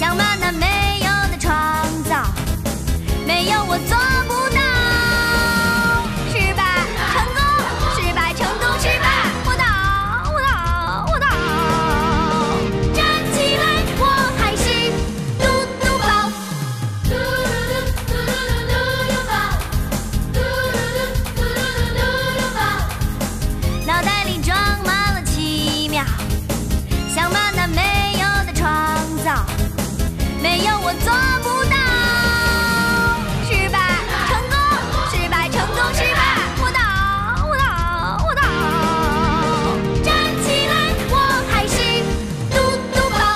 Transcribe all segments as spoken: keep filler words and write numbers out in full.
想把那没有的创造，没有我做不到。失败，成功，失败，成功，失败。我倒，我倒，我倒。站起来，我还是嘟嘟宝。嘟嘟嘟嘟嘟嘟嘟宝，嘟嘟嘟嘟嘟嘟嘟宝。脑袋里装满了奇妙，想把那没有的创造，没有我做不到。失败，成功，失败，成功，失败。我倒，我倒，我倒。站起来，我还是嘟嘟宝。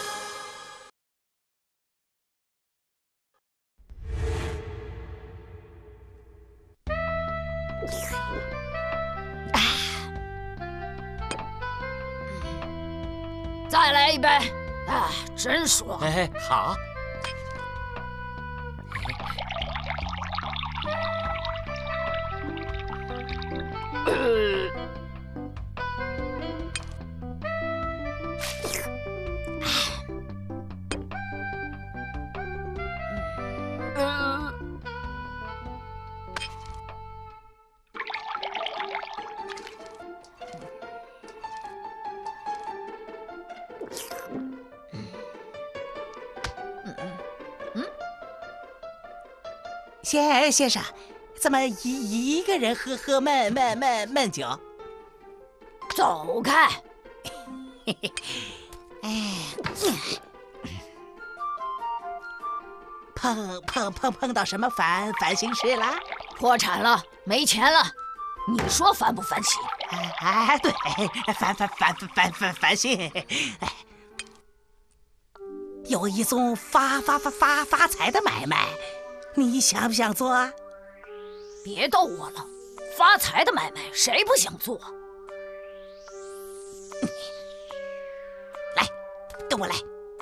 再来一杯，啊，真爽！ 哎，好。 呃， 先先生，怎么一一个人喝喝闷闷闷闷酒？ 走开！ 哎，碰碰碰碰到什么烦烦心事了？ 破产了，没钱了，你说烦不烦心？ 哎哎，对，烦烦烦烦烦烦心。哎，有一宗发发发发发财的买卖，你想不想做啊？ 别逗我了，发财的买卖谁不想做？ 来，跟我来。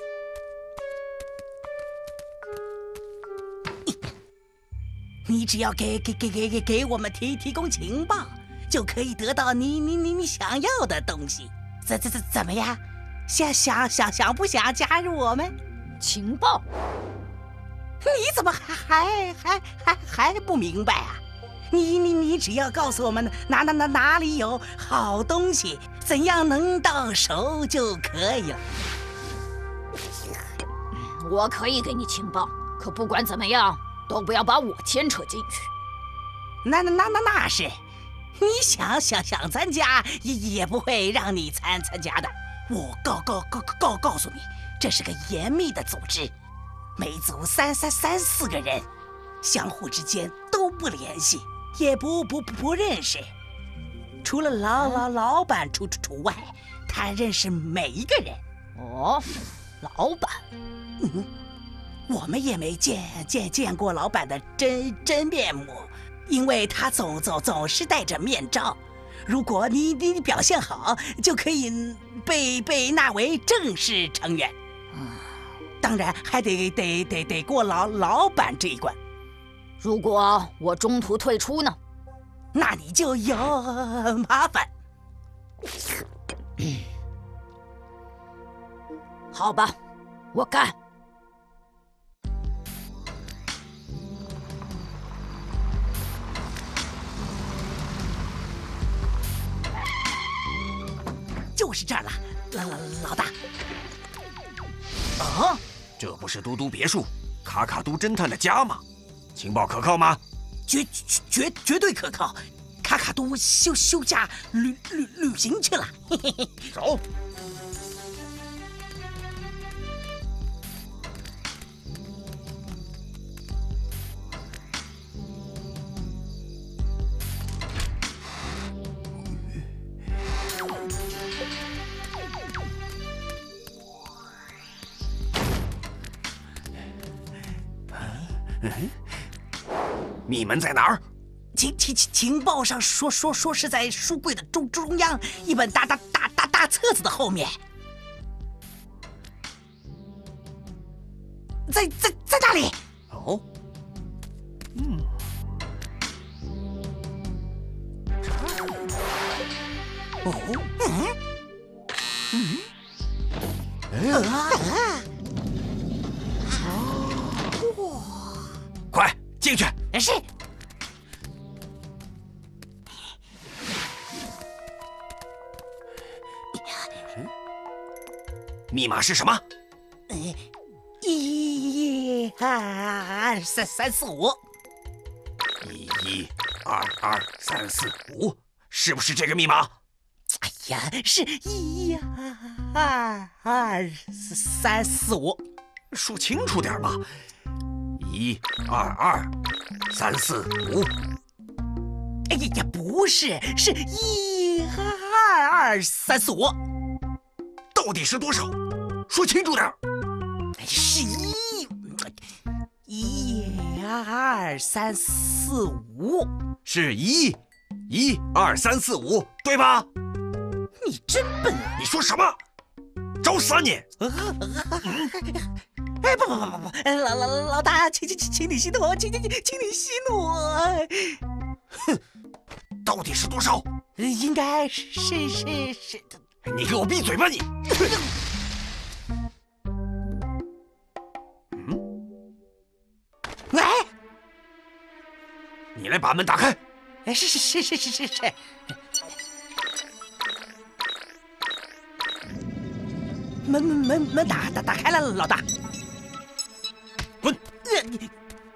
你只要给给给给给给我们提提供情报，就可以得到你你你你想要的东西。怎怎怎怎么样？想想想想不想加入我们？ 情报？ 你怎么还还还还还不明白啊？你你你只要告诉我们哪哪哪哪里有好东西，怎样能到手就可以了。 我可以给你情报，可不管怎么样，都不要把我牵扯进去。 那那那那那是，你想想想参加也也不会让你参参加的。我告告告告告诉你，这是个严密的组织，每组三三三四个人，相互之间都不联系，也不不不不认识。除了老老老板除除外，他认识每一个人。 哦，老板。 嗯，我们也没见见见过老板的真真面目，因为他总总总是戴着面罩。如果你你表现好，就可以被被纳为正式成员。 嗯， 当然还得得得得过老老板这一关。 如果我中途退出呢？ 那你就有麻烦。 好吧，我干。 就是这儿了，老老老大。 啊，这不是嘟嘟别墅，卡卡都侦探的家吗？情报可靠吗？ 绝绝绝绝对可靠。卡卡都休休假旅旅旅行去了。嘿嘿嘿， 走。嗯，密门在哪儿？ 情情情情报上说说说是在书柜的中中央一本大大大大大册子的后面，在在在那里。 哦，嗯，哦， 嗯嗯，啊啊！ 是。 密码是什么？ 一二三三四五。 一一二二三四五，是不是这个密码？ 哎呀，是一二二三四五。 数清楚点嘛！一二二三四五。 哎呀呀，不是，是一二二三四五。 到底是多少？说清楚点。 是一一二三四五。 是一一二三四五，对吧？ 你真笨！ 你说什么？找死啊你！ 哎，不不不不不，老老老大，请请请请你息怒，请请请请你息怒。 哼，到底是多少？ 应该是是是是的。 你给我闭嘴吧你！嗯？ 喂， 你来把门打开。 哎，是是是是是是是。门门门门打打打开了，老大。 滚！ 呃你。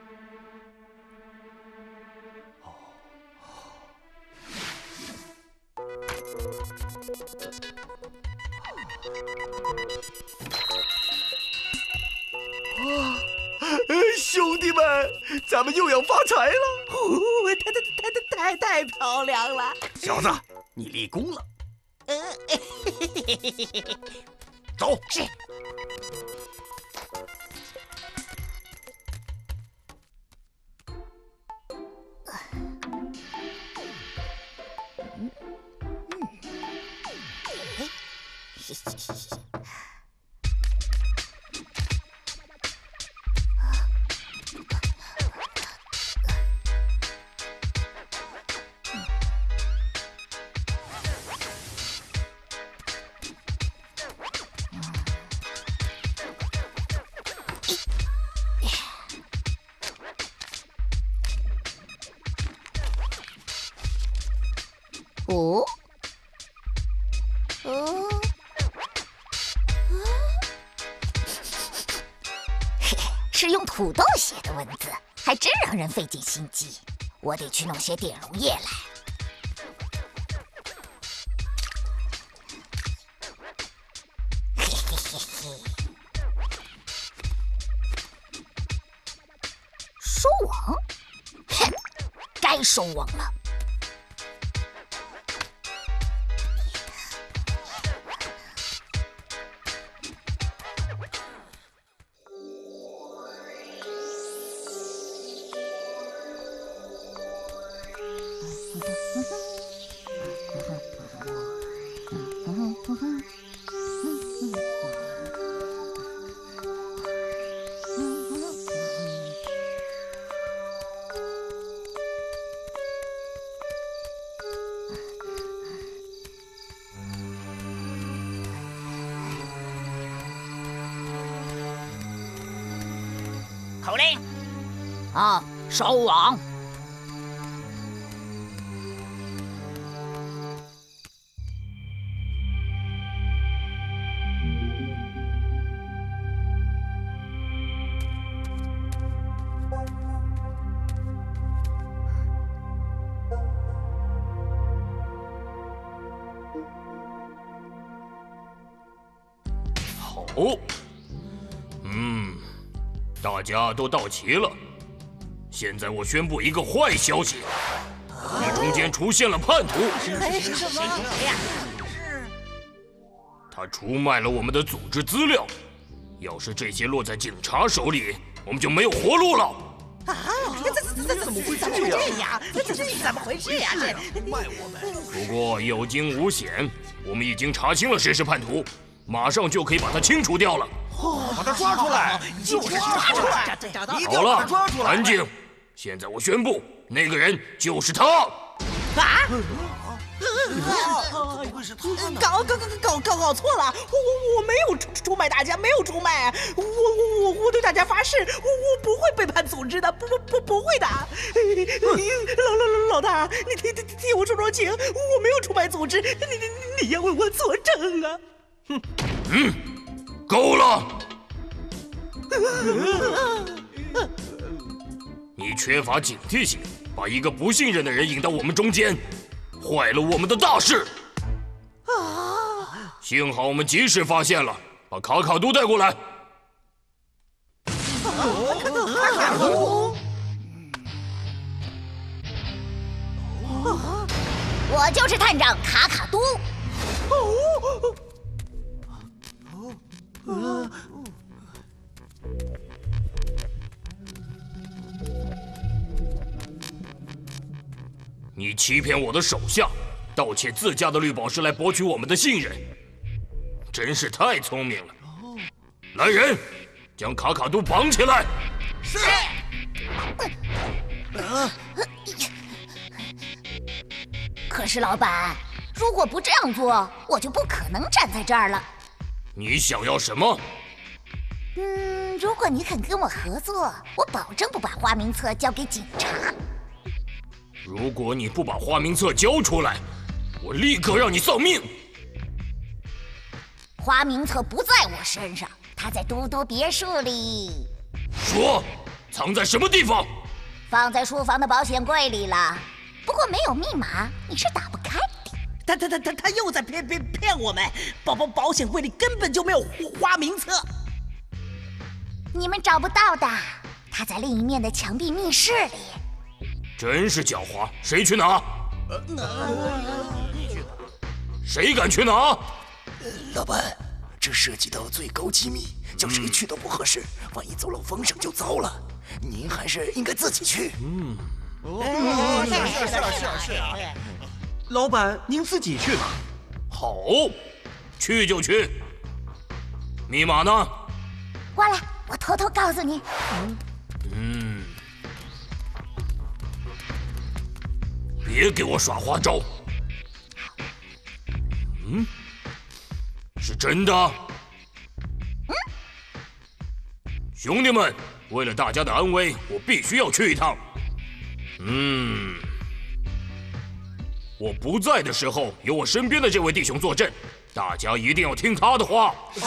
兄弟们，咱们又要发财了！ 哦，太太太太太太漂亮了！ 小子，你立功了。 呃， 走。 是。嗯嗯，哎，是是是是。 哦，哦，嘿，是用土豆写的文字，还真让人费尽心机。我得去弄些点溶液来。嘿嘿嘿嘿，收网？哼，该收网了。 口令啊，收网。 好，嗯，大家都到齐了。现在我宣布一个坏消息，这中间出现了叛徒。 是什么？谁呀？ 他出卖了我们的组织资料，要是这些落在警察手里，我们就没有活路了。 啊！这这这怎么会这样？这这这怎么回事呀？这卖我们！ 不过有惊无险，我们已经查清了谁是叛徒，马上就可以把他清除掉了。 哦，把他抓出来！ 就是抓出来！找到！ 好了，安静！现在我宣布，那个人就是他。 啊！ 怎么会是他呢？ 搞搞搞搞搞搞错了！我我我没有出出卖大家，没有出卖，我我我我我对大家发誓，我我不会背叛组织的，不不不不会的。老老老老大，你替替替我说说情，我没有出卖组织，你你你要为我作证啊！ 嗯，够了。你缺乏警惕性，把一个不信任的人引到我们中间，坏了我们的大事。啊！幸好我们及时发现了，把卡卡都带过来。 卡卡都， 我就是探长卡卡都。 哦。 你欺骗我的手下，盗窃自家的绿宝石来博取我们的信任，真是太聪明了。来人，将卡卡都绑起来。 是。 可是老板，如果不这样做，我就不可能站在这儿了。 你想要什么？ 嗯，如果你肯跟我合作，我保证不把花名册交给警察。 如果你不把花名册交出来，我立刻让你丧命。 花名册不在我身上，它在都督别墅里。 说，藏在什么地方？ 放在书房的保险柜里了，不过没有密码，你是打不开的。 他他他他他又在骗骗骗我们！保保保险柜里根本就没有花名册。 你们找不到的，它在另一面的墙壁密室里。 真是狡猾！谁去拿？谁敢去拿？ 老板，这涉及到最高机密，叫谁去都不合适，万一走漏风声就糟了。您还是应该自己去。 嗯。 哦，是是是是是啊！老板，您自己去吧。 好，去就去。密码呢？ 过来，我偷偷告诉你。 嗯。别给我耍花招！嗯，是真的。 嗯， 兄弟们，为了大家的安危，我必须要去一趟。嗯，我不在的时候，有我身边的这位弟兄坐镇，大家一定要听他的话。 是。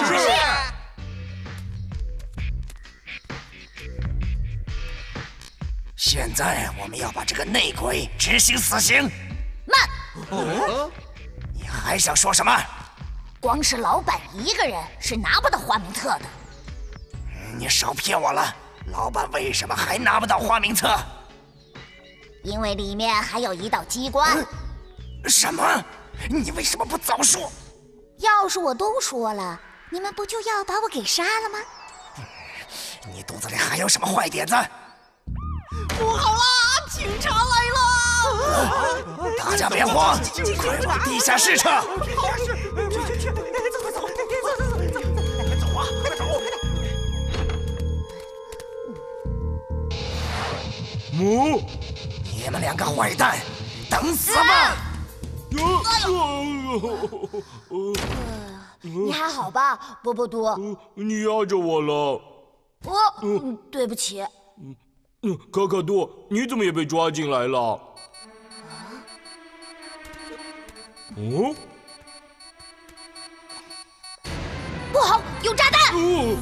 现在我们要把这个内鬼执行死刑。 慢！ 哦，你还想说什么？ 光是老板一个人是拿不到花名册的。 你少骗我了！老板为什么还拿不到花名册？ 因为里面还有一道机关。 嗯、什么？你为什么不早说？ 要是我都说了，你们不就要把我给杀了吗？ 你肚子里还有什么坏点子？ 不好啦！警察来了！ 大家别慌，快往地下室撤！ 地下室，去去去！走走走，走走走走，快走啊！快走！ 母， 你们两个坏蛋，等死吧！ 哎呦！你还好吧，波波多？ 你压着我了。 我，嗯，对不起。 嗯，卡卡多，你怎么也被抓进来了？哦， 不好，有炸弹！ 哦，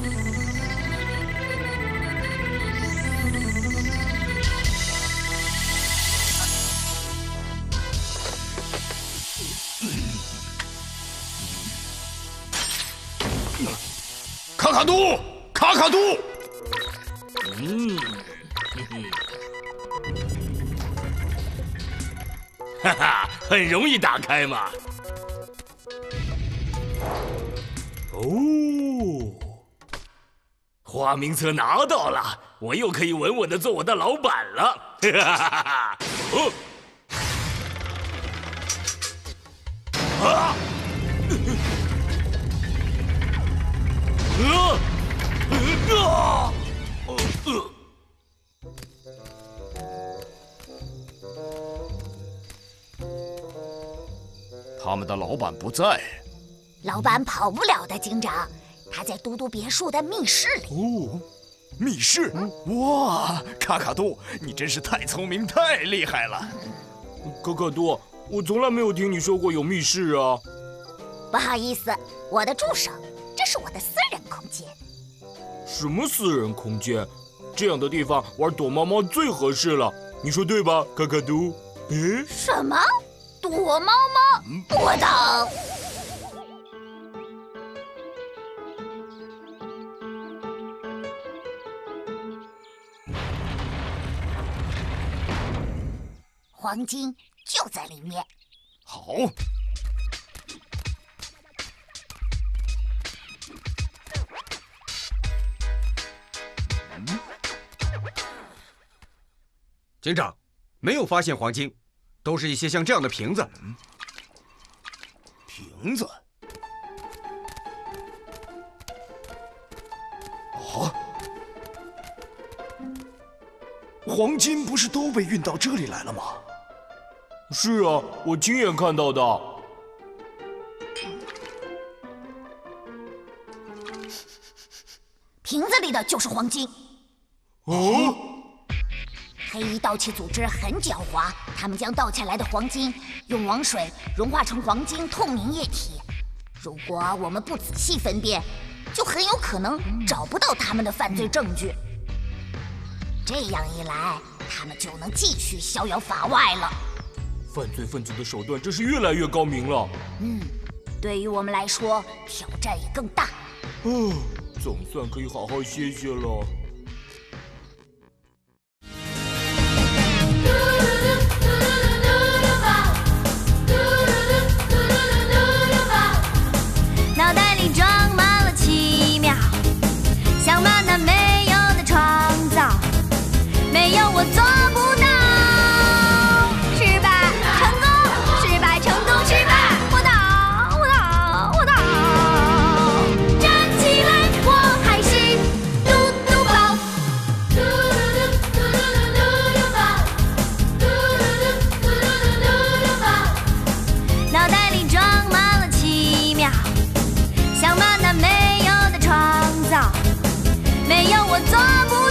卡卡多，卡卡多，嗯。哈哈，很容易打开嘛。哦，花名册拿到了，我又可以稳稳的做我的老板了。哈哈哈哈！哦，啊！啊！啊！呃。 他们的老板不在， 老板跑不了的，警长，他在都督别墅的密室里。 哦， 密室？哇，卡卡多，你真是太聪明、太厉害了！ 卡卡多，我从来没有听你说过有密室啊。 不好意思，我的助手，这是我的私人空间。 什么私人空间？这样的地方玩躲猫猫最合适了，你说对吧，卡卡多？诶， 什么？躲猫猫？不懂。黄金就在里面。 好。 警长，没有发现黄金，都是一些像这样的瓶子。 瓶子？哦，黄金不是都被运到这里来了吗？ 是啊，我亲眼看到的。 瓶子里的就是黄金。 哦。 黑衣盗窃组织很狡猾，他们将盗窃来的黄金用王水融化成黄金透明液体。如果我们不仔细分辨，就很有可能找不到他们的犯罪证据。这样一来，他们就能继续逍遥法外了。 犯罪分子的手段真是越来越高明了。 嗯，对于我们来说，挑战也更大。 嗯，总算可以好好歇歇了。 脑袋里装满了奇妙，想把那没有的创造，没有我做不到。失败，成功，失败，成功，失败。我倒，我倒，我倒。站起来，我还是嘟嘟宝。嘟嘟嘟嘟嘟嘟宝，嘟嘟嘟嘟嘟嘟宝。脑袋里装满了奇妙。想把那没有的创造，没有我做不